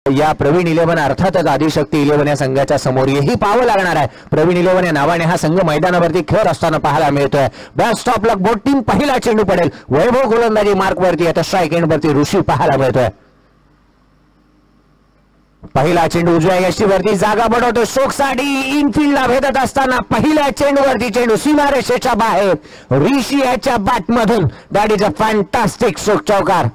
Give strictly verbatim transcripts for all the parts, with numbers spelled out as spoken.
या प्रवीण इलेव्हन अर्थातच आदिशक्ती इलेव्हन या संघाच्या समोर हेही पाहावं लागणार आहे। प्रवीण इलेव्हन या नावाने हा संघ मैदानावरती खेळत असताना पाहायला मिळतोय। Best of luck both team पहिला चेंडू पडेल। वैभव गोलंदाजी मार्क वरती आता स्ट्राइक एंड वरती ऋषी पाहायला मिळतोय। पहिला चेंडू उजव्या यष्टीवरती जागा बनवतो शोकसाठी इनफिल्डला भेटत असताना पहिल्या चेंडूवरती चेंडू सीमारेषेच्या बाहेर ऋषी याच्या बॅटमधून that is a fantastic shot चौकार।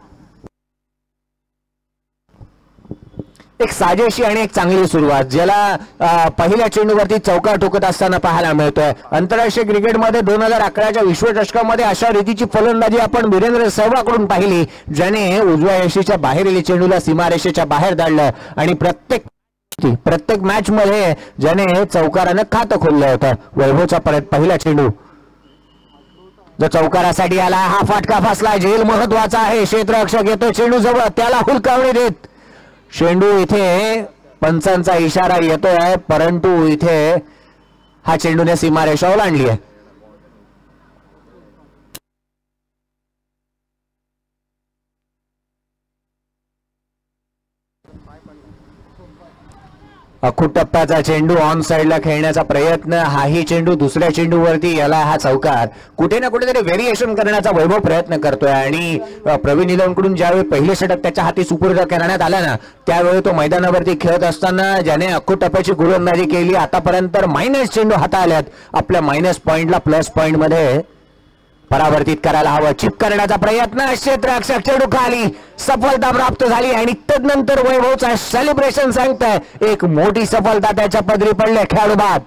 एक साजेशी आणि एक चांगली सुरुवात ज्याला पहिल्या चेंडूवरती चौकार ठोकत असताना पाहायला मिळतोय। आंतरराष्ट्रीय क्रिकेटमध्ये दोन हजार अकराच्या विश्वचषकामध्ये अशा रीतीची फलंदाजी आपण वीरेंद्र सहवागकडून पाहिली, ज्याने उजव्या यष्टीच्या बाहेरील चेंडूला सीमारेषेच्या बाहेर धाडलं आणि प्रत्येक प्रत्येक मॅच मध्ये ज्याने चौकारानं खातं खोललं होतं। वैभवचा परत पहिला चेंडू जो चौकारासाठी आला, हा फटका फसला, झेल महत्वाचा आहे। क्षेत्ररक्षक येतो चेंडू जवळ, त्याला हुलकावणी देत चेंडू इथे पंचांचा इशारा येतोय, परंतु इथे हा चेंडूने सीमारेषा ओलांडली आहे। अखूट टप्प्याचा चेंडू ऑन साइडला खेळण्याचा प्रयत्न, हाही चेंडू दुसऱ्या चेंडूवरती याला हा चौकार कुठे ना कुठेतरी व्हेरिएशन करण्याचा वैभव प्रयत्न करतोय। आणि प्रवीण इलेव्हनकडून ज्यावेळी पहिले षटक त्याच्या हाती सुपूर्द करण्यात आला ना, त्यावेळी तो मैदानावरती खेळत असताना ज्याने अखूट टप्प्याची गोलंदाजी केली, आतापर्यंत मायनस चेंडू हाताळल्यात, आपल्या मायनस पॉइंटला प्लस पॉइंट मध्ये परावर्तित करायला हवं। चिप करण्याचा प्रयत्न, क्षेत्ररक्षक चेंडू खाली, सफलता प्राप्त झाली आणि तदनंतर वैभवचा सेलिब्रेशन सांगतंय एक मोठी सफलता त्याच्या पदरी पडले खेळाडू बाद।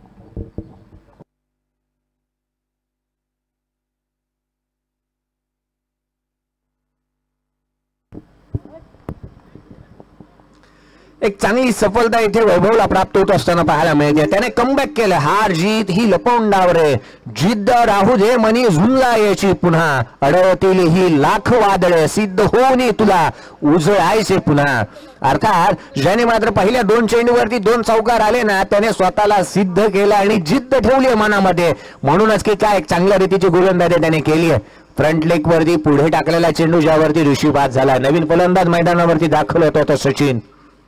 एक चांगली सफलता इथे वैभवला प्राप्त होत असताना पाहायला मिळते। त्याने कमबॅक केलं, हार जीत ही लपवून डावरे, जिद्द राहू दे मनी झुंजला याची पुन्हा, अडवतील ही लाख वादळे, सिद्ध होऊन तुला उजळायचे पुन्हा। अर्थात ज्याने मात्र पहिल्या दोन चेंडूवरती दोन चौकार आले ना, त्याने स्वतःला सिद्ध केलं आणि जिद्द ठेवली मनामध्ये, म्हणूनच की काय एक चांगल्या रीतीची गोलंदाजी त्याने केली आहे। फ्रंट लेग वरती पुढे टाकलेला चेंडू ज्यावरती ऋषी बाद झाला, नवीन फलंदाज मैदानावरती दाखल होत होता सचिन।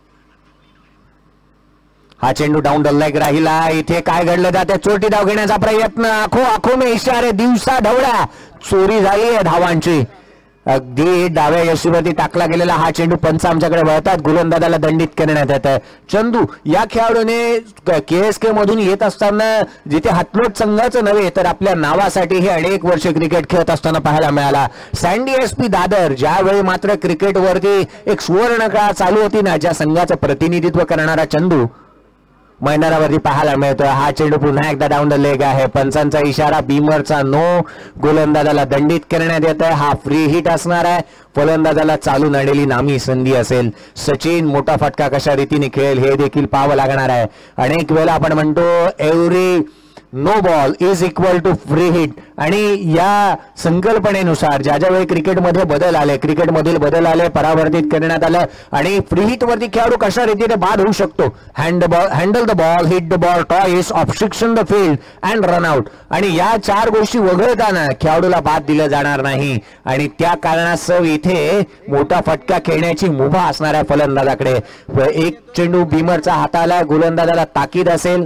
हा चेंडू डाऊन द लेग राहिला, इथे काय घडलं जाते, चोटी धाव घेण्याचा प्रयत्न, आखो आखो में इशारे, दिवसा ढवळ्या, चोरी झाली आहे धावांची। अगदी डाव्या यष्टीवरती टाकला गेलेला हा चेंडू पंच आमच्याकडे वळतात, गोलंदाजाला दंडित करण्यात येत आहे। चंदू या खेळाडूने केएसके मधून येत असताना जिथे हातलोट संघाचं नव्हे तर आपल्या नावासाठी हे अनेक वर्ष क्रिकेट खेळत असताना पाहायला मिळाला। सँडी एसपी दादर ज्यावेळी मात्र क्रिकेटवरती एक सुवर्ण काळ चालू होती ना, ज्या संघाचं प्रतिनिधित्व करणारा चंदू मैदानावरती पाहायला मिळतोय। हा चेंडू पुन्हा एकदा डाऊन द लेग आहे, पंचांचा इशारा, बीमरचा नो, गोलंदाजाला दंडित करण्यात येत आहे। हा फ्री हिट असणार आहे, फलंदाजाला चालून आलेली नामी संधी असेल। सचिन मोठा फटका कशा रीतीने खेळेल हे देखील पाहावं लागणार आहे। अनेक वेळा आपण म्हणतो every no ball is equal to free hit, आणि या संकल्पनेनुसार ज्या ज्या वेळी क्रिकेटमध्ये बदल आले, क्रिकेटमधील बदल आले, परावर्तित करण्यात आलं आणि फ्री हिट वरती खेळाडू कशा रीतीने बाद होऊ शकतो, hand ball, handle the ball, hit the ball, twice, obstruction the field and run out, आणि या चार गोष्टी वगळताना खेळाडूला बाद दिलं जाणार नाही। आणि त्या कारणास्तव इथे मोठा फटका खेळण्याची मुभा असणार आहे फलंदाजाकडे। एक चेंडू बीमरचा हाताला, गोलंदाजाला ताकीद असेल,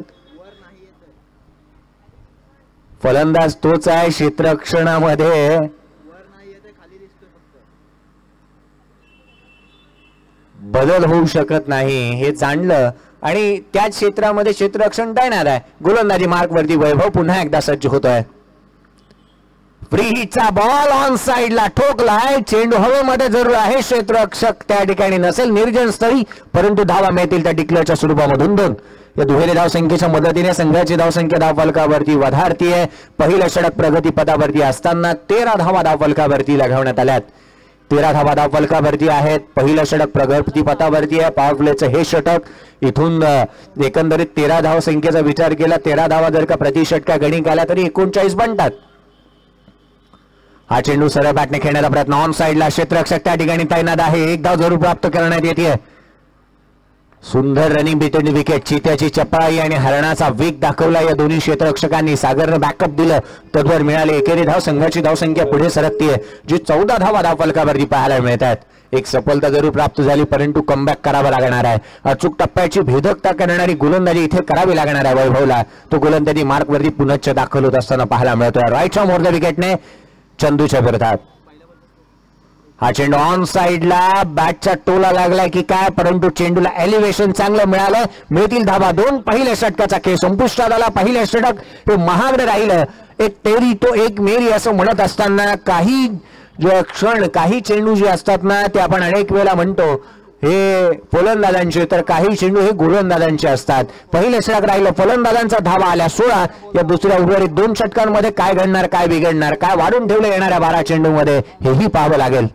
फलंदाज तोच आहे, क्षेत्ररक्षणामध्ये बदल होऊ शकत नाही हे जाणलं आणि त्याच क्षेत्रामध्ये क्षेत्ररक्षण टाळणार आहे। गोलंदाजी मार्क वरती वैभव पुन्हा एकदा सज्ज होतोय। फ्री हिटचा बॉल ऑन साइडला ठोकलाय, चेंडू हवेमध्ये जरूर आहे, क्षेत्ररक्षक त्या ठिकाणी नसेल, निर्जन स्थळी, परंतु धावा मिळतील त्या डिक्लेअरच्या स्वरूपामधून दोन। या दुहेरी धावसंख्येच्या मदतीने संघाची धावसंख्या धावफलकावरती वधारतीये। पहिलं षटक प्रगतीपथावरती असताना तेरा धावा धावफलकावरती लगावण्यात आल्यात, तेरा धावा धावफलकावरती आहेत। पहिलं षटक प्रगतीपथावरती आहे, पॉवर प्लेचं हे षटक, इथून एकंदरीत तेरा धावसंख्येचा विचार केला, तेरा धावा जर का प्रति षटका गणिक आल्या तरी एकोणचाळीस बनतात। हा चेंडू सरळ बॅटने खेळण्याचा प्रयत्न, ऑन साइडला क्षेत्ररक्षक त्या ठिकाणी तैनात आहे, एक धाव जरूर प्राप्त करण्यात येते। सुंदर रनिंग बिटवीन विकेट, चित्याची चपळाई आणि हरणाचा वेग दाखवला या दोन्ही क्षेत्ररक्षकांनी। सागरनं बॅकअप दिलं, तद्वर मिळाले एकेरी धाव, संघाची धावसंख्या पुढे सरकतीये, जी चौदा धावा धावफलकावरती पाहायला मिळतात। एक सफलता जरूर प्राप्त झाली, परंतु कमबॅक करावा लागणार आहे. अचूक टप्प्याची भेदकता करणारी गोलंदाजी इथे करावी लागणार आहे वैभवला. तो गोलंदाजी मार्कवरती पुनश्च दाखल होत असताना पाहायला मिळतोय. राईट फ्रॉम ओव्हर द विकेटने चंदूच्या विरोधात. हा चेंडू ऑन साइडला बॅटच्या टोला लागलाय की काय, परंतु चेंडूला एलिव्हेशन चांगलं मिळालं. मिळतील धावा दोन. पहिल्या षटकाचा खेळ संपुष्टात आला. पहिल्या षटक हे महागडं राहिलं. एक तेरी तो एक मेरी असं म्हणत असताना काही क्षण काही चेंडू जे असतात ना ते आपण अनेक वेळा म्हणतो हे फलंदाजांचे, तर काही चेंडू हे गोलंदाजांचे असतात. पहिलं षटक राहिलं, फलंदाजांचा धावा आल्या सोळा. या दुसऱ्या उर्वरित दोन षटकांमध्ये काय घडणार, काय बिघडणार, काय वाढून ठेवलं येणाऱ्या बारा चेंडूमध्ये हेही पाहावं लागेल.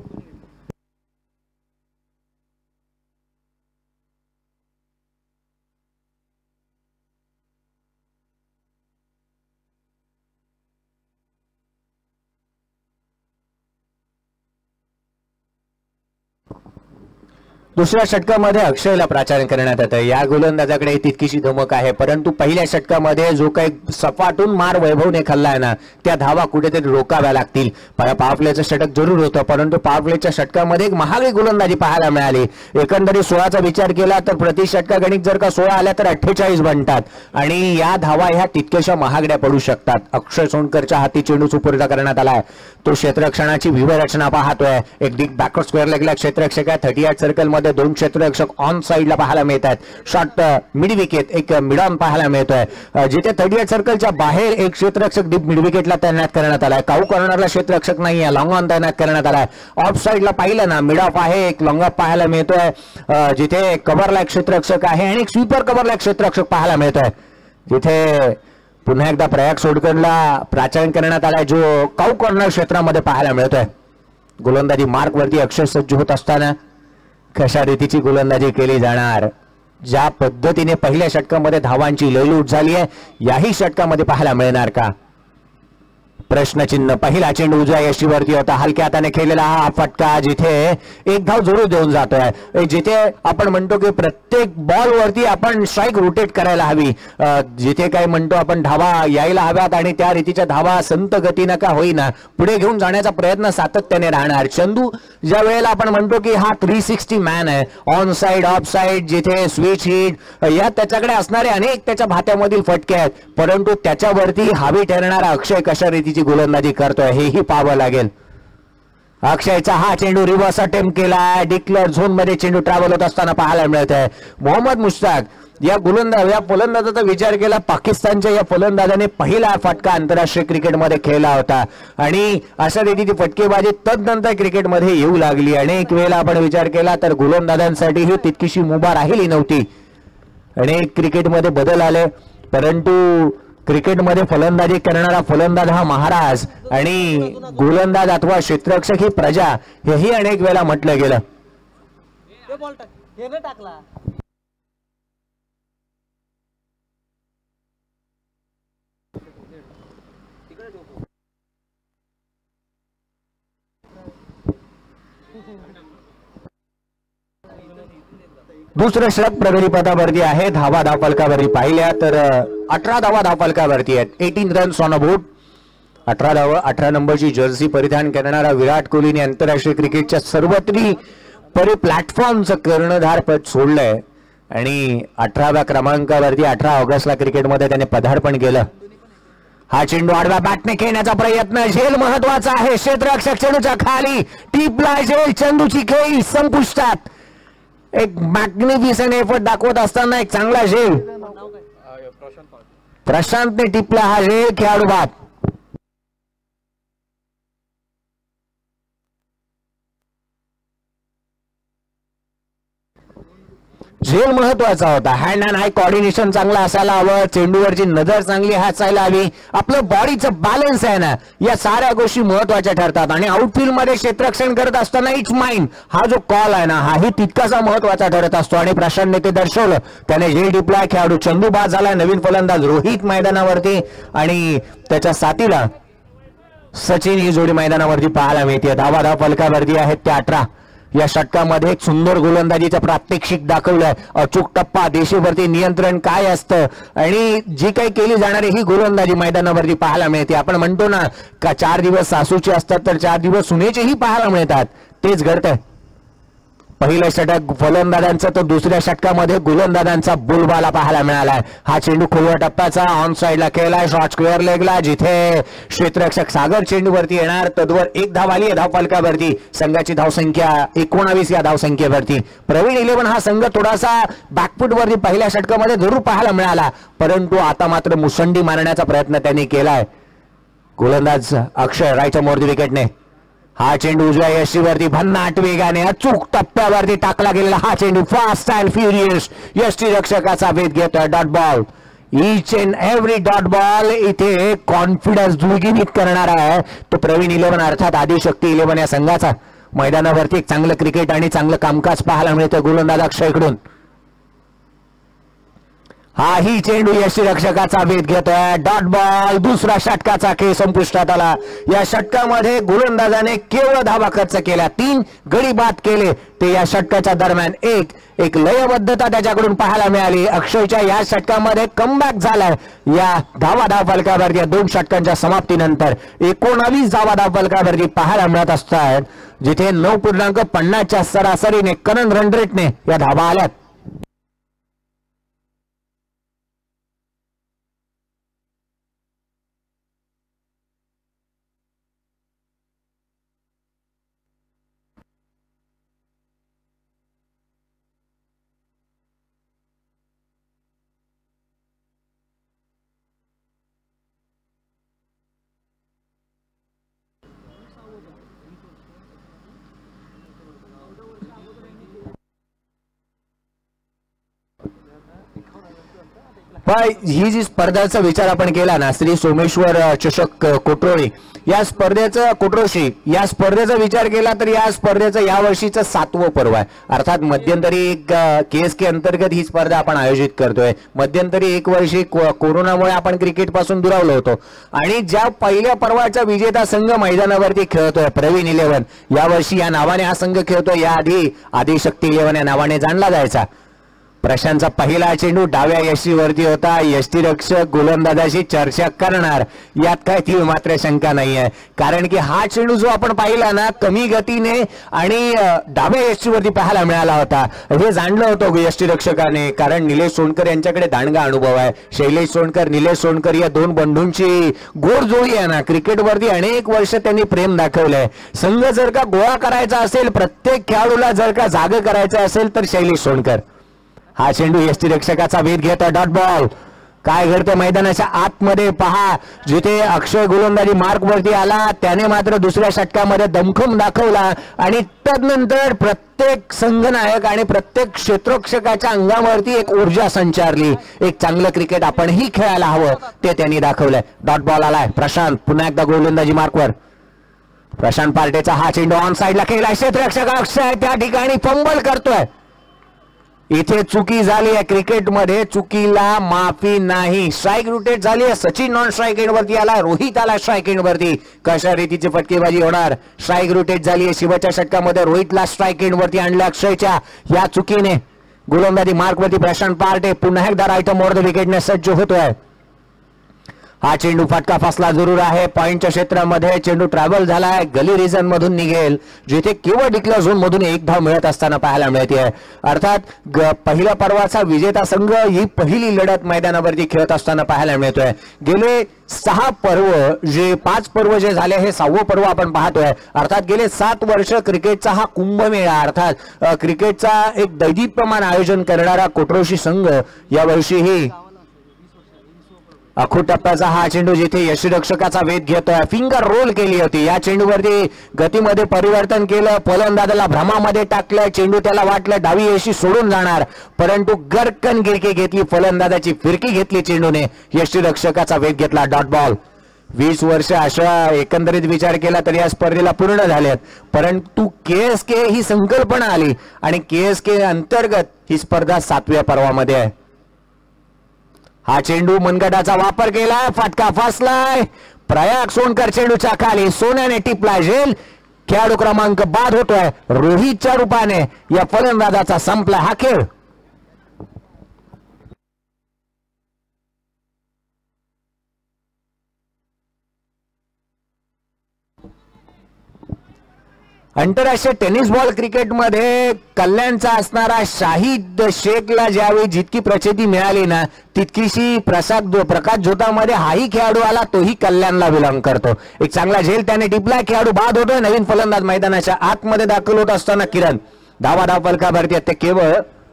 दुसऱ्या षटकामध्ये अक्षयला प्राचार्य करण्यात येतं. या गोलंदाजाकडे तितकीशी धमक आहे, परंतु पहिल्या षटकामध्ये जो काही सपाटून मार वैभवने खाल्लाय ना त्या धावा कुठेतरी रोकाव्या लागतील. पावरप्लेचं षटक जरूर होतं, परंतु पावरप्लेच्या षटकामध्ये एक महागडी गोलंदाजी पाहायला मिळाली. एकंदरीत सोळाचा विचार केला तर प्रति षटका गणित जर का सोळा आल्या तर अठ्ठेचाळीस बनतात आणि या धावा ह्या तितक्याशा महागड्या पडू शकतात. अक्षय सोनकरच्या हाती चेंडू सुपूर्द करण्यात आलाय. तो क्षेत्ररक्षणाची व्यूहरचना पाहतोय. एक डिग बॅकवर्ड स्क्वेअर लेगला क्षेत्ररक्षक आहे. थर्टी एट सर्कल मध्ये दोन क्षेत्ररक्षक ऑन साइडला पाहायला मिळतात. शॉर्ट मिड विकेट एक मिड ऑन पाहायला मिळतोय. जिथे थर्टी एट सर्कलच्या बाहेर एक क्षेत्ररक्षक डीप मिड विकेटला तैनात करण्यात आलाय. काऊ कॉर्नरला क्षेत्ररक्षक नाहीये, लॉंग ऑन तैनात करण्यात आलाय. ऑफ साइडला पाहिलं ना मिड ऑफ आहे, एक लॉंग ऑफ पाहायला मिळतोय. जिथे कव्हरला एक क्षेत्ररक्षक आहे आणि एक स्वीपर कव्हरला एक क्षेत्ररक्षक पाहायला मिळतोय. जिथे पुन्हा एकदा प्रयाग सोडकरला प्राचार्य करण्यात आलाय जो काऊ कॉर्नर क्षेत्रामध्ये पाहायला मिळतोय. गोलंदाजी मार्क वरती अक्षय सज्ज होत असताना कशा रीतीची गोलंदाजी केली जाणार, ज्या पद्धतीने पहिल्या षटकामध्ये धावांची लयलूट झाली आहे याही षटकामध्ये पाहायला मिळणार का, प्रश्नचिन्ह. पहिला चेंडू उजव्या यष्टीवरती होता. हलक्या हाताने खेळलेला हा फटका जिथे एक धाव जरूर देऊन जातोय. जिथे आपण म्हणतो की प्रत्येक बॉल वरती आपण स्ट्राईक रोटेट करायला हवी, जिथे काही म्हणतो आपण धावा यायला हव्यात आणि त्या रीतीच्या धावा संत गतीनं का होईना पुढे घेऊन जाण्याचा प्रयत्न सातत्याने राहणार. चंदू ज्या वेळेला आपण म्हणतो की हा थ्री सिक्स्टी मॅन आहे, ऑन साइड ऑफ साइड जिथे स्विच हिट या त्याच्याकडे असणारे अनेक त्याच्या भात्यामधील फटके आहेत, परंतु त्याच्यावरती हावी ठरणारा अक्षय कशा रीतीची गोलंदाजी करतोय हेही पाहावं लागेल. अक्षयचा हा चेंडू रिव्हर्स अटेम्प्ट केला. डिक्लेअर झोन मध्ये चेंडू ट्रॅव्हल होत असताना पाहायला मिळत आहे. मोहम्मद मुश्ताक या गोलंदाज या फलंदाजाचा विचार केला. पाकिस्तानच्या या फलंदाजाने पहिला फटका आंतरराष्ट्रीय क्रिकेटमध्ये खेळला होता आणि अशा रीतीची फटकेबाजी तदनंतर क्रिकेटमध्ये येऊ लागली. अनेक वेळेला आपण विचार केला तर गोलंदाजांसाठी ही तितकीशी मुभा राहिली नव्हती. अनेक क्रिकेटमध्ये बदल आले, परंतु क्रिकेटमध्ये फलंदाजी करणारा फलंदाज हा महाराज आणि गोलंदाज अथवा क्षेत्ररक्षक ही प्रजा, हेही अनेक वेळा म्हटलं गेलं. दुसरं षटक प्रगती पथावरती आहे. धावा धावफलकावरती पाहिल्या तर अठरा धावा धावफलकावरती आहेत. Eighteen runs on a board. अठरा धावा अठरा नंबरची जर्सी परिधान करणारा विराट कोहलीने आंतरराष्ट्रीय क्रिकेटच्या सर्वत्री परी प्लॅटफॉर्मचं कर्णधार पद सोडलंय आणि अठराव्या क्रमांकावरती अठरा ऑगस्टला क्रिकेटमध्ये त्याने पदार्पण केलं. हा चेंडू आडव्या बॅटने खेळण्याचा प्रयत्न. झेल महत्वाचा आहे. क्षेत्ररक्षक चेंडूच्या खाली टिपला. झेल चंदूची खेळी संपुष्टात. एक मॅग्निफिसंट एफर्ट दाखवत असताना एक चांगला झेल प्रशांतने टिपला. हा झेल खेळाडू बाद. झेल महत्वाचा होता. हँड अँड आय कॉर्डिनेशन चांगला असायला हवं. चेंडूवरची नजर चांगली असायला हवी. आपलं बॉडीचं बॅलन्स आहे ना, या साऱ्या गोष्टी महत्वाच्या ठरतात आणि आउटफील्ड मध्ये क्षेत्ररक्षण करत असताना इट्स माइन हा जो कॉल आहे ना हाही तितकासा महत्वाचा ठरत असतो आणि प्रशांतने ते दर्शवलं. त्याने झेल टिपला. खेळाडू चंदू बाद झाला. नवीन फलंदाज रोहित मैदानावरती आणि त्याच्या साथीला सचिन ही जोडी मैदानावरती पाहायला मिळते. धावा धाव फलकावरती आहेत त्या अठरा. या षटकामध्ये एक सुंदर गोलंदाजीचं प्रात्यक्षिक दाखवलंय. अचूक टप्पा, देशेवरती नियंत्रण काय असतं आणि जी काही केली जाणारी ही गोलंदाजी मैदानावरती पाहायला मिळते. आपण म्हणतो ना का चार दिवस सासूचे असतात तर चार दिवस सुनेचेही पाहायला मिळतात. तेच घडतंय. पहिलं षटक फलंदाजांचं तर दुसऱ्या षटकामध्ये गोलंदाजांचा बोलबाला पाहायला मिळालाय. हा चेंडू खोलवर टप्प्याचा ऑन साइडला केलाय शॉर्ट स्क्वेअर लेगला, जिथे क्षेत्ररक्षक सागर चेंडूवरती येणार. तद्वर एक धाव आली आहे धावफलकावरती. संघाची धावसंख्या एकोणावीस या धावसंख्येवरती. प्रवीण इलेव्हन हा संघ थोडासा बॅकफुटवरती पहिल्या षटकामध्ये जरूर पाहायला मिळाला, परंतु आता मात्र मुसंडी मारण्याचा प्रयत्न त्यांनी केलाय. गोलंदाज अक्षय राईट मोर द विकेटने. हा चेंडू उजव्या यष्टीवरती भन्नाट वेगाने अचूक टप्प्यावरती टाकला गेलेला हा चेंडू फास्ट अँड फ्युरियस यष्टी रक्षकाचा वेध घेतोय. Dot ball. Each and every dot ball इथे कॉन्फिडन्स द्विगुणित करणार आहे तो प्रवीण इलेव्हन अर्थात आदिशक्ती इलेव्हन या संघाचा. मैदानावरती एक चांगलं क्रिकेट आणि चांगलं कामकाज पाहायला मिळतं गोलंदाज अक्षयकडून. हा ही चेंडू यष्टीरक्षकाचा वेध घेतोय. Dot ball. दुसरा षटकाचा खेळ संपुष्टात आला. या षटकामध्ये गोलंदाजाने केवळ धावा खर्च केल्या, तीन गडी बाद केले ते या षटकाच्या दरम्यान. एक एक लयबद्धता त्याच्याकडून पाहायला मिळाली. अक्षयच्या या षटकामध्ये कमबॅक झालाय या धावा धाव फलकावरती. या दोन षटकांच्या समाप्तीनंतर एकोणावीस धावा धाव फलकावरती पाहायला मिळत असतात, जिथे नऊ पूर्णांक पन्नासच्या सरासरीने करंट रन रेटने या धावा आल्यात. ही जी स्पर्धेचा विचार आपण केला ना, श्री सोमेश्वर चषक कोट्रोळी या स्पर्धेचं कोट्रोशी या स्पर्धेचा विचार केला तर या स्पर्धेचं या वर्षीचं सातवं पर्व आहे. अर्थात मध्यंतरी केएसके अंतर्गत ही स्पर्धा आपण आयोजित करतोय. मध्यंतरी एक वर्षी कोरोनामुळे आपण क्रिकेट पासून दुरावलो होतो आणि ज्या पहिल्या पर्वाचा विजेता संघ मैदानावरती खेळतोय प्रवीण इलेव्हन, यावर्षी या नावाने हा संघ खेळतोय. याआधी आदिशक्ती इलेव्हन या नावाने जाणला जायचा. प्रशांतचा पहिला चेंडू डाव्या यष्टीवरती होता. यष्टीरक्षक गोलंदाजाशी चर्चा करणार यात काय ती मात्र शंका नाही आहे, कारण की हा चेंडू जो आपण पाहिला ना कमी गतीने आणि डाव्या यष्टीवरती पाहायला मिळाला होता. हे जाणलं होतं यष्टीरक्षकाने, कारण निलेश सोनकर यांच्याकडे दांडगा अनुभव आहे. शैलेश सोनकर, निलेश सोनकर या दोन बंधूंची गोड जोडी आहे ना. क्रिकेटवरती अनेक वर्ष त्यांनी प्रेम दाखवलंय. संघ जर का गोळा करायचा असेल, प्रत्येक खेळाडूला जर का जाग करायचं असेल तर शैलेश सोनकर. हा चेंडू यष्टीरक्षकाचा वेध घेतो. Dot ball. काय घडतं मैदानाच्या आतमध्ये पहा, जिथे अक्षय गोलंदाजी मार्क वरती आला त्याने मात्र दुसऱ्या षटकामध्ये दमखम दाखवला आणि तदनंतर प्रत्येक संघनायक आणि प्रत्येक क्षेत्ररक्षकाच्या अंगावरती एक ऊर्जा संचारली. एक चांगलं क्रिकेट आपणही खेळायला हवं ते त्यांनी दाखवलंय. डॉट बॉल आलाय. प्रशांत पुन्हा एकदा गोलंदाजी मार्कवर. प्रशांत पार्टेचा हा चेंडू ऑन साइडला केला. क्षेत्ररक्षक अक्षय त्या ठिकाणी फंबल करतोय. इथे चुकी झाली आहे. क्रिकेटमध्ये चुकीला माफी नाही. स्ट्राइक रोटेट झाली आहे. सचिन नॉन स्ट्राइक एंड वरती आला. रोहित आला स्ट्राइक एंड वरती. कशा रीतीची फटकेबाजी होणार. स्ट्राइक रोटेट झाली आहे. शिवाच्या षटकामध्ये रोहितला स्ट्राइक एंड वरती आणलं अक्षयच्या या चुकीने. गोलंदाजी मार्क वरती प्रशांत पार्टे पुन्हा एकदा राईट मोर द विकेटने सज्ज होतोय. हा चेंडू फटका फसला जरूर आहे. पॉइंटच्या क्षेत्रामध्ये चेंडू ट्रॅव्हल झालाय. गली रिजन मधून निघेल, जिथे केवळ डिक्लेअर झोन मधून एक धाव मिळत असताना पाहायला मिळते. अर्थात पहिल्या पर्वाचा विजेता संघ ही पहिली लढत मैदानावरती खेळत असताना पाहायला मिळतोय. गेले सहा पर्व जे पाच पर्व जे झाले हे सहावं पर्व आपण पाहतोय. अर्थात गेले सात वर्ष क्रिकेटचा हा कुंभमेळा अर्थात क्रिकेटचा एक दैदिप्यमान आयोजन करणारा कोट्रोशी संघ यावर्षीही अखूट टप्प्याचा हा चेंडू जिथे यष्टीरक्षकाचा वेध घेतोय. फिंगर रोल केली होती. या चेंडूवरती गतीमध्ये परिवर्तन केलं. फलंदाजाला भ्रमामध्ये टाकलं. चेंडू त्याला वाटलं डावी यशी सोडून जाणार, परंतु गरकन गिरकी घेतली. फलंदाजाची फिरकी घेतली चेंडूने. यष्टीरक्षकाचा वेध घेतला. Dot ball. वीस वर्ष अशा एकंदरीत विचार केला तर या स्पर्धेला पूर्ण झाल्यात, परंतु केएसके ही संकल्पना आली आणि केएसके अंतर्गत ही स्पर्धा सातव्या पर्वामध्ये आहे. हा चेंडू मनगटाचा वापर केलाय. फटका फसलाय. प्रयाग सोनकर चेंडूच्या खाली सोन्याने टिपला. झेल खेळाडू क्रमांक बाद होतोय. रोहितच्या रूपाने या फलंदाजाचा संपला हा खेळ. आंतरराष्ट्रीय टेनिस बॉल क्रिकेटमध्ये कल्याणचा असणारा शाहिद शेखला ज्यावेळी जितकी प्रचिती मिळाली ना तितकीशी प्रसाद प्रकाश जोतामध्ये हाही खेळाडू आला, तोही कल्याणला बिलॉंग करतो. एक चांगला झेल त्याने टिपला, खेळाडू बाद होतोय. नवीन फलंदाज मैदानाच्या आतमध्ये दाखल होत असताना किरण धावा धाव फलकावरती ते केवळ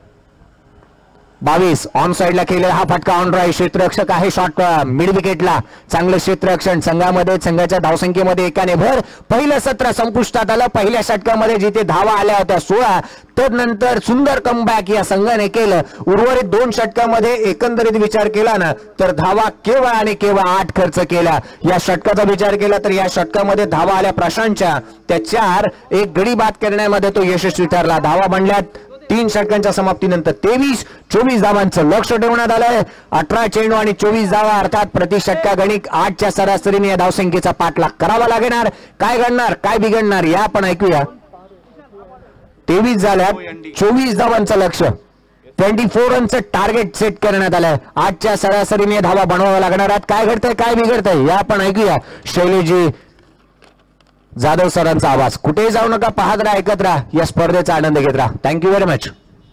बावीस. ऑन साइडला केलेला हा फटका ऑन ड्राईव्ह. क्षेत्ररक्षक आहे शॉट मिड विकेटला. चांगलं क्षेत्ररक्षण. संघामध्ये संघाच्या धावसंख्येमध्ये एकाने भर. पहिलं सत्र संपुष्टात आलं. पहिल्या षटकामध्ये जिथे धावा आल्या होत्या सोळा, तर नंतर सुंदर कमबॅक या संघाने केलं. उर्वरित दोन षटकामध्ये एकंदरीत विचार केला ना तर धावा केवळ आणि केवळ आठ खर्च केला. या षटकाचा विचार केला तर या षटकामध्ये धावा आल्या प्रशांतच्या, त्या चार. एक गडी बाद करण्यामध्ये तो यशस्वी ठरला. धावा बनल्यात तीन षटकांच्या समाप्तीनंतर तेवीस. चोवीस धावांचं लक्ष ठेवण्यात आलंय. अठरा चेंडू आणि चोवीस धावा अर्थात प्रति षटका गणिक आठच्या सरासरीने या धावसंख्येचा पाठलाग करावा लागणार. काय घडणार, काय बिघडणार या आपण ऐकूया. तेवीस झाल्यात, चोवीस धावांचं लक्ष, ट्वेंटी फोर रनचं टार्गेट सेट करण्यात आलंय. आठच्या सरासरीने धावा बनवाव्या लागणार आहेत. काय घडतंय, काय बिघडतंय या आपण ऐकूया. शैलेजी जाधव सरांचा आवाज. कुठेही जाऊ नका, पाहत राहा, ऐकत राहा, या स्पर्धेचा आनंद घेत राहा. Thank you very much.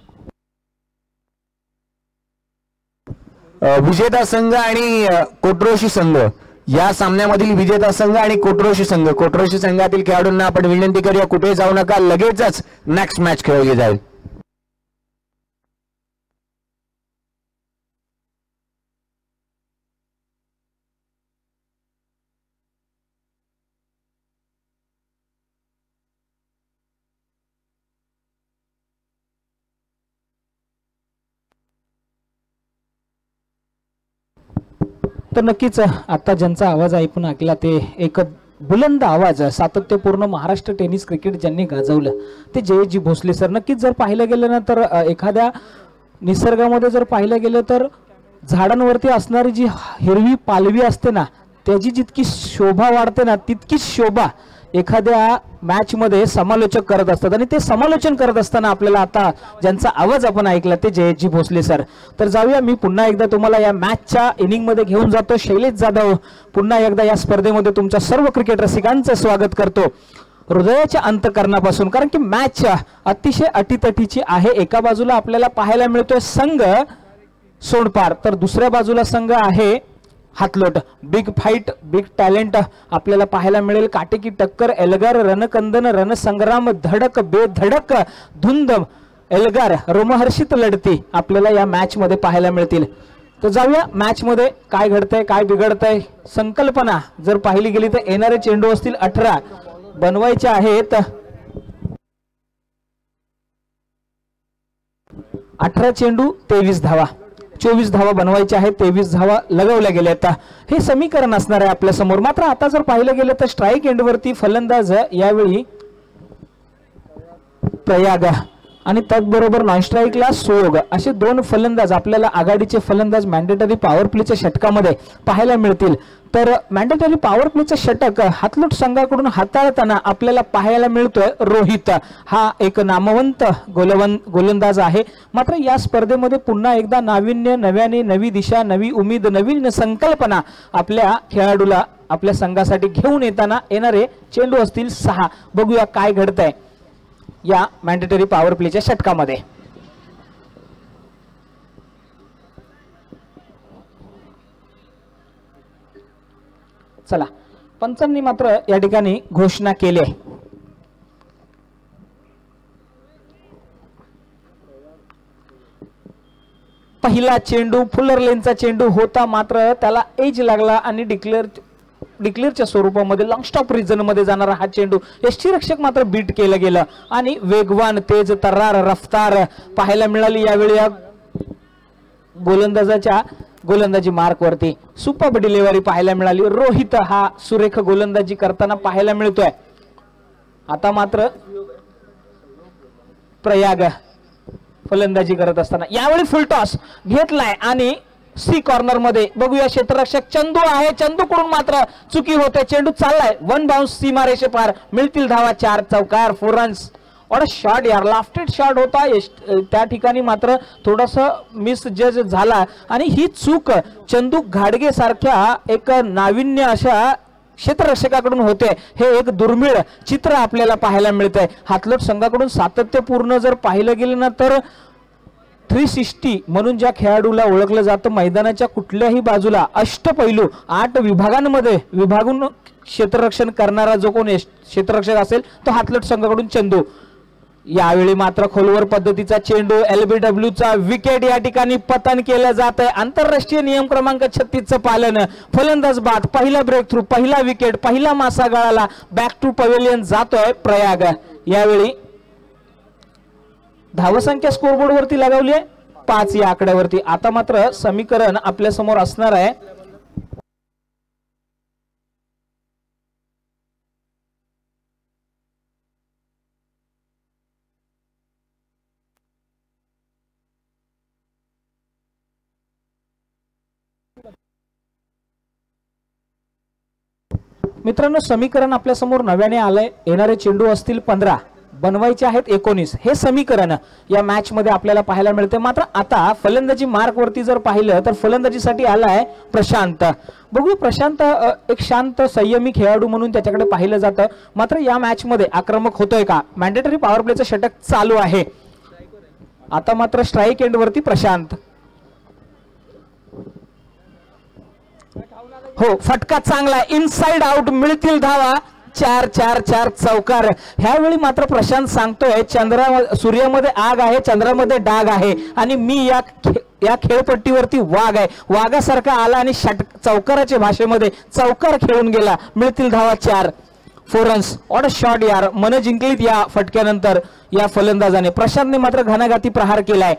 विजेता संघ आणि कोट्रोशी संघ या सामन्यामधील विजेता संघ आणि कोट्रोशी संघ, कोट्रोशी संघातील खेळाडूंना आपण विनंती करूया कुठेही जाऊ नका, लगेचच नेक्स्ट मॅच खेळवली जाईल. तर नक्कीच आता ज्यांचा आवाज ऐकून ऐकला ते एक बुलंद आवाज सातत्यपूर्ण महाराष्ट्र टेनिस क्रिकेट ज्यांनी गाजवलं ते जयजी भोसले सर. नक्कीच जर पाहिलं गेलं ना तर एखाद्या निसर्गामध्ये जर पाहिलं गेलं तर झाडांवरती असणारी जी हिरवी पालवी असते ना त्याची जितकी शोभा वाढते ना तितकीच शोभा एखाद्या मॅच मध्ये समालोचक करत असतात. आणि ते समालोचन करत असताना आपल्याला आता ज्यांचा आवाज आपण ऐकला ते जयजी भोसले सर. तर जाऊया, मी पुन्हा एकदा तुम्हाला या मॅचच्या इनिंग मध्ये घेऊन जातो. शैलेश जाधव पुन्हा एकदा या स्पर्धेमध्ये तुमच्या सर्व क्रिकेट रसिकांचं स्वागत करतो हृदयाच्या अंतकरणापासून. कारण की मॅच अतिशय अटीतटीची आहे. एका बाजूला आपल्याला पाहायला मिळतोय संघ सोडपार, तर दुसऱ्या बाजूला संघ आहे Hatlot. Big fight, big talent आपल्याला पाहायला मिळेल. काटेकी टक्कर, एल्गार, रणकंदन, रणसंग्राम, धडक बेधडक, धुंद, एल्गार, रोमहर्षित लढती आपल्याला या मॅच मध्ये पाहायला मिळतील. तर जाऊया मॅच मध्ये काय घडतंय, काय बिघडतंय. संकल्पना जर पाहिली गेली तर येणारे चेंडू असतील अठरा, बनवायचे आहेत अठरा चेंडू तेवीस धावा, चोवीस धावा बनवायच्या आहेत, तेवीस धावा लगवल्या गेल्या आहेत. हे समीकरण असणार आहे आपल्या समोर. मात्र आता जर पाहिलं गेलं तर स्ट्राईक एंडवरती फलंदाज यावेळी प्रयाग आणि त्याचबरोबर नॉन स्ट्राईकला सोग असे दोन फलंदाज आपल्याला आघाडीचे फलंदाज मॅन्डेटरी पॉवर प्लेच्या षटकामध्ये पाहायला मिळतील. तर मॅन्डेटरी पॉवर प्लेचं षटक हातलोट संघाकडून हाताळताना आपल्याला पाहायला मिळतोय रोहित. हा एक नामवंत गोलवंत गोलंदाज आहे. मात्र या स्पर्धेमध्ये पुन्हा एकदा नाविन्य, नव्याने, नवी दिशा, नवी उमेद, नवीन संकल्पना आपल्या खेळाडूला आपल्या संघासाठी घेऊन येताना येणारे चेंडू असतील सहा. बघूया काय घडतंय या मॅन्डेटरी पॉवर प्लेच्या षटकामध्ये. चला, पंचांनी मात्र या ठिकाणी घोषणा केली आहे. पहिला चेंडू फुलर लेनचा चेंडू होता, मात्र त्याला एज लागला आणि डिक्लेअर डिक्लेअरच्या स्वरूपामध्ये लॉंग स्टॉप रिजन मध्ये जाणारा हा चेंडू यष्टीरक्षक मात्र बीट केलं गेलं आणि वेगवान, तेज, तर्रार, रफ्तार पाहायला मिळाली यावेळी या गोलंदाजाच्या गोलंदाजी मार्क वरती. सुपर डिलिव्हरी पाहायला मिळाली. रोहित हा सुरेख गोलंदाजी करताना पाहायला मिळतोय. आता मात्र प्रयाग फलंदाजी करत असताना यावेळी फुल टॉस घेतलाय आणि सी कॉर्नर मध्ये बघूया क्षेत्ररक्षक चंदू आहे. चंदू कडून मात्र चुकी होते. चेंडू चाललाय वन बाउन्स सीमारेषे पार. मिळतील धावा चार, चौकार, फोर रन्स. और शॉट यार, लाफ्टेड शॉट होता. त्या ठिकाणी मात्र थोडासा मिस जज झाला आणि ही चूक चंदू घाडगे सारख्या एक नाविन्य अशा क्षेत्ररक्षकाकडून होते हे एक दुर्मिळ चित्र आपल्याला पाहायला मिळतंय. हातलोट संघाकडून सातत्यपूर्ण जर पाहिलं गेलं ना तर थ्री सिक्स्टी म्हणून ज्या खेळाडूला ओळखलं जातं, मैदानाच्या कुठल्याही बाजूला अष्टपैलू आठ विभागांमध्ये विभागून क्षेत्ररक्षण करणारा जो कोण क्षेत्ररक्षक असेल तो हातलोट संघाकडून चंदू. यावेळी मात्र खोलवर पद्धतीचा चेंडू एलबीडब्ल्यू चा विकेट या ठिकाणी पतन केलं जात आहे. आंतरराष्ट्रीय नियम क्रमांक छत्तीस चं पालन. फलंदाज बाद, पहिला ब्रेक थ्रू, पहिला विकेट, पहिला मासा गळाला, बॅक टू पवेलियन जातोय प्रयाग. यावेळी धावसंख्या स्कोरबोर्ड वरती लगावली आहे पाच या आकड्यावरती. आता मात्र समीकरण आपल्या समोर असणार आहे. मित्रांनो समीकरण आपल्या समोर नव्याने आलंय. येणारे चेंडू असतील पंधरा, बनवायचे आहेत एकोणीस. हे समीकरण या मॅच मध्ये आपल्याला पाहायला मिळते. मात्र आता फलंदाजी मार्क वरती जर पाहिलं तर फलंदाजीसाठी आलाय प्रशांत. बघू प्रशांत एक शांत संयमी खेळाडू म्हणून त्याच्याकडे पाहिलं जातं. मात्र या मॅच मध्ये आक्रमक होतोय का? मॅन्डेटरी पॉवर प्लेचं षटक चालू आहे. आता मात्र स्ट्राईक एंड वरती प्रशांत. हो फटका चांगला, इनसाइड आउट, मिळतील धावा. चार चार चार चौकार. ह्यावेळी मात्र प्रशांत सांगतोय चंद्रा सूर्यामध्ये आग आहे, चंद्रामध्ये डाग आहे आणि मी या या खेळपट्टीवरती वाघ आहे. वाघासारखा आला आणि षट चौकाराच्या भाषेमध्ये चौकार खेळून गेला. मिळतील धावा चार. Four runs. ऑड शॉट यार, मन जिंकलीत या फटक्यानंतर या फलंदाजाने. प्रशांतने मात्र घणाघाती प्रहार केलाय.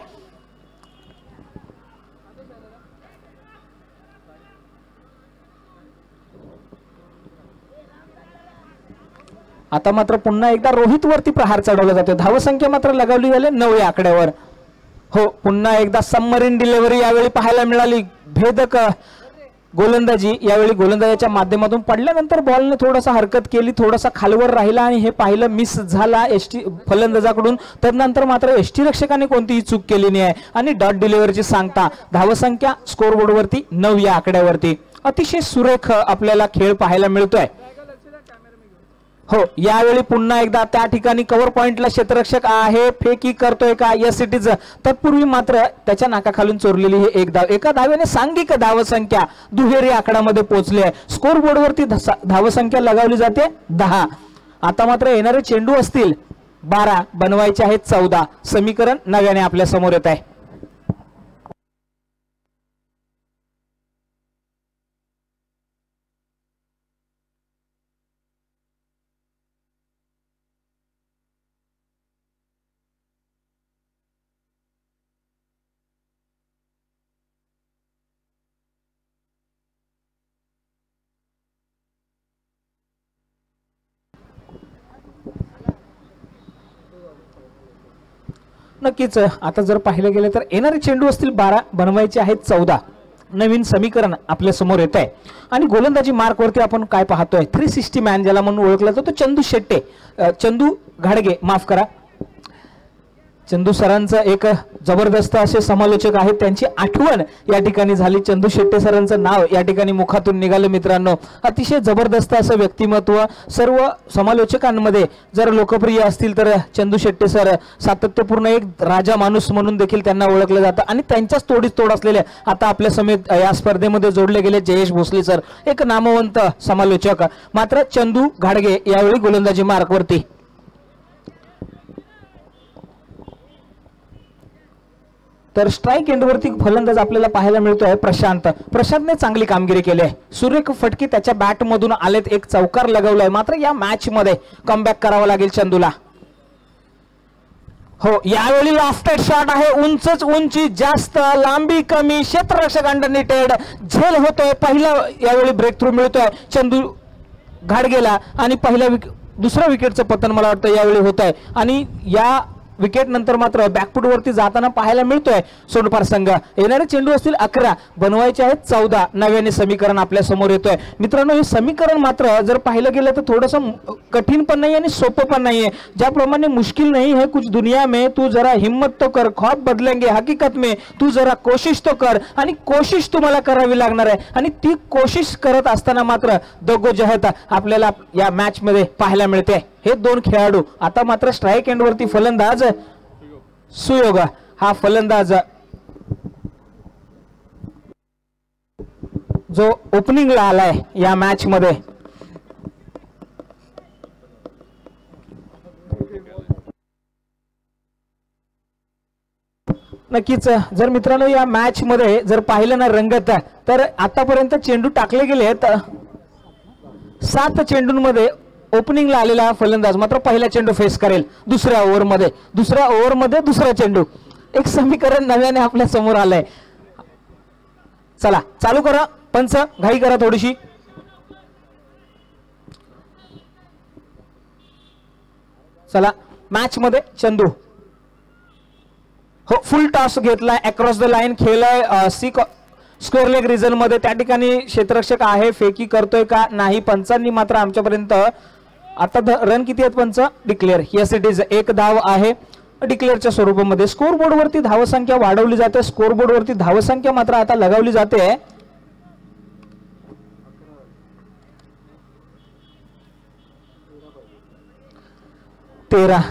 आता मात्र पुन्हा एकदा रोहित वरती प्रहार चढवला जातो. धावसंख्या मात्र लगावली गेली नऊ या आकड्यावर. हो पुन्हा एकदा सबमरीन डिलिव्हरी यावेळी पाहायला मिळाली. भेदक गोलंदाजी यावेळी गोलंदाजाच्या माध्यमातून पडल्यानंतर बॉलने थोडासा हरकत केली, थोडासा खालवर राहिला आणि हे पाहिलं मिस झाला एसटी फलंदाजाकडून. त्यानंतर मात्र एसटी रक्षकाने कोणतीही चूक केली नाही आणि डॉट डिलिव्हरीची सांगता. धावसंख्या स्कोरबोर्ड वरती नऊ या आकड्यावरती. अतिशय सुरेख आपल्याला खेळ पाहायला मिळतोय. हो यावेळी पुन्हा एकदा त्या ठिकाणी कव्हर पॉइंटला क्षेत्ररक्षक आहे. फेकी करतोय का? Yes it is. तत्पूर्वी मात्र त्याच्या नाकाखालून चोरलेली ही एक धाव. एका धावेने सांघिक धावसंख्या दुहेरी आकड्यामध्ये पोहोचली आहे. स्कोरबोर्ड वरती धावसंख्या लगावली जाते दहा. आता मात्र येणारे चेंडू असतील बारा, बनवायचे आहेत चौदा. समीकरण नव्याने आपल्या समोर येत आहे. नक्कीच आता जर पाहिलं गेलं तर येणारे चेंडू असतील बारा, बनवायचे आहेत चौदा. नवीन समीकरण आपल्या समोर येत आहे. आणि गोलंदाजी मार्क वरती आपण काय पाहतोय? थ्री सिक्स्टी मॅन ज्याला म्हणून ओळखला जातो चंदू शेट्टे, चंदू घाडगे माफ करा. चंदू सरांचं एक जबरदस्त असे समालोचक आहेत, त्यांची आठवण या ठिकाणी झाली. चंदू शेट्टे सरांचं नाव या ठिकाणी मुखातून निघालं. मित्रांनो अतिशय जबरदस्त असं व्यक्तिमत्व. सर्व समालोचकांमध्ये जर लोकप्रिय असतील तर चंदू शेट्टे सर सातत्यपूर्ण एक राजा माणूस म्हणून देखील त्यांना ओळखलं जातं. आणि त्यांच्याच तोडीस तोड असलेले आता आपल्या समेत या स्पर्धेमध्ये जोडले गेले जयेश भोसले सर, एक नामवंत समालोचक. मात्र चंदू घाडगे यावेळी गोलंदाजी मार्क वरती. तर स्ट्राईक एंडवरती फलंदाज आपल्याला पाहायला मिळतोय प्रशांत. प्रशांतने चांगली कामगिरी केली आहे. सुरेख फटके त्याच्या बॅट मधून आलेत, एक चौकार लगवलाय. मात्र या मॅच मध्ये कमबॅक करावा लागेल चंदूला. हो यावेळी लॉफ्टेड शॉट आहे. उंचच उंची जास्त, लांबी कमी, क्षेत्ररक्षक अंडरनेटेड, झेल होतोय. पहिला यावेळी ब्रेक थ्रू मिळतोय चंदू घाडगेला आणि पहिल्या दुसऱ्या विकेटचं पतन मला वाटतं यावेळी होत आहे. आणि या विकेट नंतर मात्र बॅकफूट वरती जाताना पाहायला मिळतोय सोनपार संघ. येणारे चेंडू असतील अकरा, बनवायचे आहेत चौदा. नव्याने समीकरण आपल्या समोर येतोय मित्रांनो. हे समीकरण मात्र जर पाहिलं गेलं तर थोडंसं कठीण पण नाही आणि सोपं पण नाहीये. ज्याप्रमाणे मुश्किल नहीं है कुछ दुनिया में, तू जरा हिम्मत तो कर, ख्वाब बदलेंगे हकीकत में, तू जरा कोशिश तो कर. आणि कोशिश तुम्हाला करावी लागणार आहे आणि ती कोशिश करत असताना मात्र दगोजहत आपल्याला या मॅच मध्ये पाहायला मिळते. हे दोन खेळाडू आता मात्र स्ट्राइक एंड वरती फलंदाज सुयोग हा फलंदाज जो ओपनिंगला आलाय या मॅच मध्ये. नक्कीच जर मित्रांनो या मॅच मध्ये जर पाहिलं ना रंगत, तर आतापर्यंत चेंडू टाकले गेले तर सात चेंडूंमध्ये ओपनिंगला आलेला फलंदाज मात्र पहिला चेंडू फेस करेल दुसऱ्या ओव्हरमध्ये. दुसऱ्या ओव्हरमध्ये दुसरा चेंडू. एक समीकरण नव्याने आपल्या समोर आलंय. चला चालू करा पंच, घाई करा थोडीशी. चला मॅच मध्ये चंदू हो फुल टॉस घेतलाय, अक्रॉस द लाईन खेळलाय सी स्कोअर लेग रिजन मध्ये. त्या ठिकाणी क्षेत्ररक्षक आहे, फेकी करतोय का नाही. पंचांनी मात्र आमच्यापर्यंत आता रन किती आहेत पंच डिक्लेअर. यस इट इज, एक धाव आहे डिक्लेअरच्या स्वरूपामध्ये. स्कोर बोर्ड वरती धावसंख्या वाढवली जाते, स्कोर बोर्ड वरती धावसंख्या मात्र आता लगावली जाते. तेरा.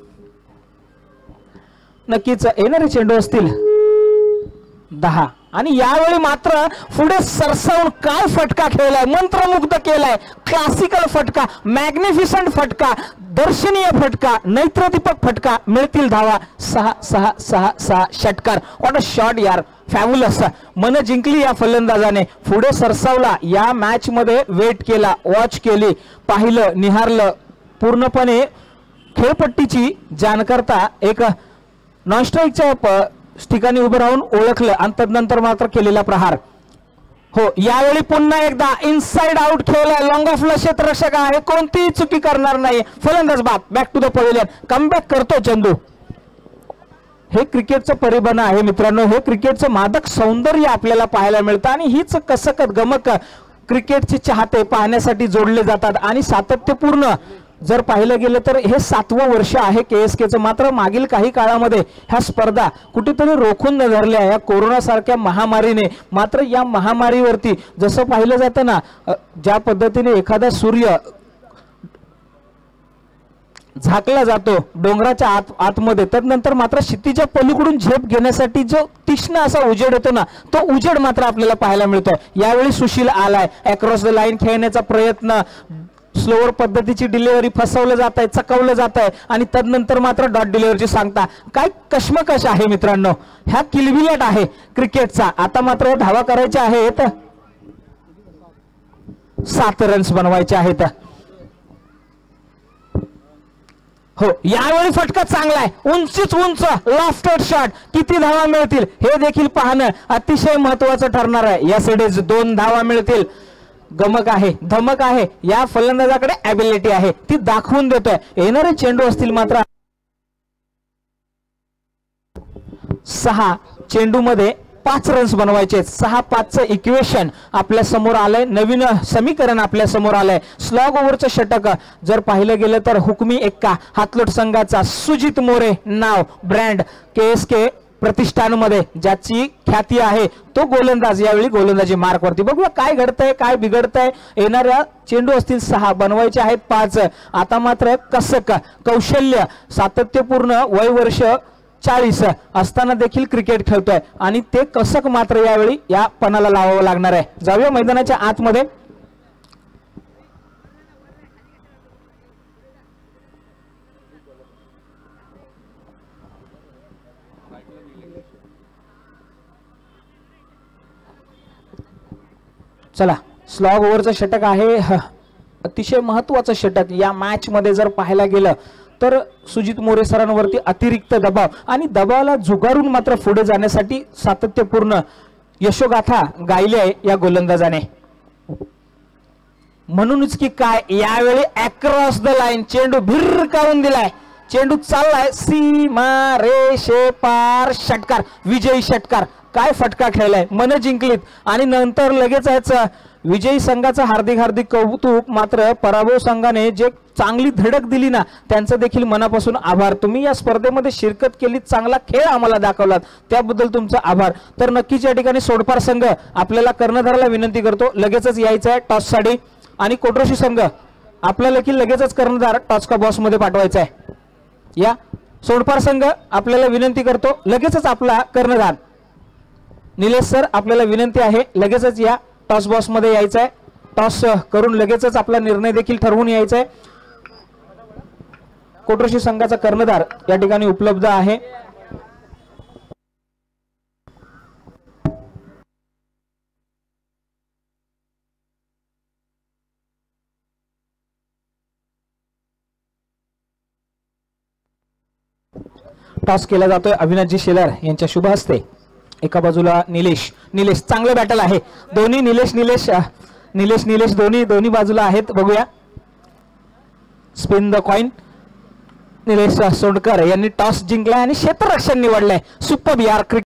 नक्कीच येणारे चेंडू असतील दहा. आणि यावेळी मात्र पुढे सरसावून काय फटका खेळलाय, मंत्रमुग्ध केलाय. क्लासिकल फटका, मॅग्निफिसंट फटका, दर्शनीय फटका, नैत्रदीपक फटका. मिळतील धावा. सहा सहा सहा सहा षटकार. व्हॉट अ शॉट यार, फॅब्युलस. मन जिंकली या फलंदाजाने, पुढे सरसावला. या मॅच मध्ये वेट केला, वॉच केली, पाहिलं, निहारलं, पूर्णपणे खेळपट्टीची जाणकर्ता एक नॉन स्ट्राईकच्या ठिकाणी उभं राहून ओळखलं आणि तदनंतर मात्र केलेला प्रहार. हो यावेळी पुन्हा एकदा इनसाइड आउट खेळलाय. लॉंग ऑफला क्षेत्ररक्षक आहे, कोणतीही चुकी करणार नाही. फलंदाज बाद, back to the pavilion, comeback करतो चंदू. हे क्रिकेटचं परिबन आहे मित्रांनो. हे क्रिकेटचं मादक सौंदर्य आपल्याला पाहायला मिळतं आणि हीच कसक गमक क्रिकेटचे चाहते पाहण्यासाठी जोडले जातात. आणि सातत्यपूर्ण जर पाहिलं गेलं तर हे सातवं वर्ष आहे केएसकेचं. मात्र मागील काही काळामध्ये ह्या स्पर्धा कुठेतरी रोखून धरल्या या कोरोना सारख्या महामारीने. मात्र या महामारीवरती जसं पाहिलं जातं ना, ज्या पद्धतीने एखादा सूर्य झाकला जातो डोंगराच्या आत आतमध्ये, त्यानंतर मात्र क्षितिजा पलीकडून झेप घेण्यासाठी जो तीक्ष्ण असा उजेड येतो ना, तो उजेड मात्र आपल्याला पाहायला मिळतोय. यावेळी सुशील आलाय, अक्रॉस द लाईन खेळण्याचा प्रयत्न, स्लोअर पद्धतीची डिलिव्हरी, फसवलं जात आहे, चकवलं जात आहे आणि तदनंतर मात्र डॉट डिलिव्हरीची सांगता. काय कश्मकश आहे मित्रांनो, ह्या किलबिलाट आहे क्रिकेटचा. आता मात्र धावा करायच्या आहेत, सात रन्स बनवायचे आहेत. हो यावेळी फटका चांगला आहे, उंचीच उंच लॉफ्टेड शॉट. किती धावा मिळतील हे देखील पाहणं अतिशय महत्वाचं ठरणार आहे. या साइडेज दोन धावा मिळतील. गमक आहे, धमक आहे, या फलंदाजाकडे ॲबिलिटी आहे, ती दाखवून देतोय. येणारे चेंडू असतील मात्र सहा चेंडू मध्ये पाच रन्स बनवायचे. सहा पाचचं इक्वेशन आपल्या समोर आलंय, नवीन समीकरण आपल्या समोर आलंय. स्लॉग ओव्हरचं षटक जर पाहिलं गेलं तर हुकमी एक्का हातलोट संघाचा सुजित मोरे नाव ब्रँड केएसके प्रतिष्ठानमध्ये ज्याची ख्याती आहे तो गोलंदाज यावेळी गोलंदाजी मार्क वरती. बघूया काय घडतंय, काय बिघडतंय. येणाऱ्या चेंडू असतील सहा, बनवायचे आहेत पाच. आता मात्र कसक, कौशल्य, सातत्यपूर्ण, वय वर्ष चाळीस असताना देखील क्रिकेट खेळतोय आणि ते कसक मात्र यावेळी या पणाला लावावं लागणार आहे. जाऊया मैदानाच्या आतमध्ये. चला स्लॉग ओव्हरचं षटक आहे, अतिशय महत्वाचं षटक. या मॅच मध्ये जर पाहायला गेलं तर सुजित मोरे सरांवरती अतिरिक्त दबाव आणि दबावाला झुगारून मात्र पुढे जाण्यासाठी सातत्यपूर्ण यशोगाथा गायली आहे या गोलंदाजाने. म्हणूनच की काय यावेळी अक्रॉस द लाईन चेंडू भिरकावून दिलाय. चेंडू चाललाय सीमा रेषे पार, षटकार, विजयी षटकार. काय फटका खेळलाय, मन जिंकलीत. आणि नंतर लगेच याचं विजयी संघाचं हार्दिक हार्दिक कौतुक. मात्र पराभव संघाने जे चांगली धडक दिली ना, त्यांचं देखील मनापासून आभार. तुम्ही या स्पर्धेमध्ये शिरकत केली, चांगला खेळ आम्हाला दाखवलात, त्याबद्दल तुमचा आभार. तर नक्कीच या ठिकाणी सोडपार संघ आपल्याला कर्णधाराला विनंती करतो लगेचच यायचं आहे टॉससाठी. आणि कोट्रोशी संघ आपल्याला देखील लगेचच कर्णधार टॉस का बॉस मध्ये पाठवायचा आहे. या सोडपार संघ आपल्याला विनंती करतो लगेचच आपला कर्णधार. निलेश सर आपल्याला विनंती आहे लगेचच या टॉस बॉक्स मध्ये यायचं आहे. टॉस करून लगेचच आपला निर्णय देखील ठरवून यायचा आहे. कोट्रोशी संघाचा कर्णधार या ठिकाणी उपलब्ध आहे. टॉस केला जातोय अविनाशजी शेलार यांच्या शुभ हस्ते. एका बाजूला निलेश निलेश चांगलं बॅटल आहे. दोन्ही निलेश निलेश निलेश निलेश दोन्ही दोन्ही बाजूला आहेत. बघूया spin the coin. Nilesh Sondkar यांनी टॉस जिंकलाय आणि क्षेत्ररक्षण निवडलंय. सुपर यार.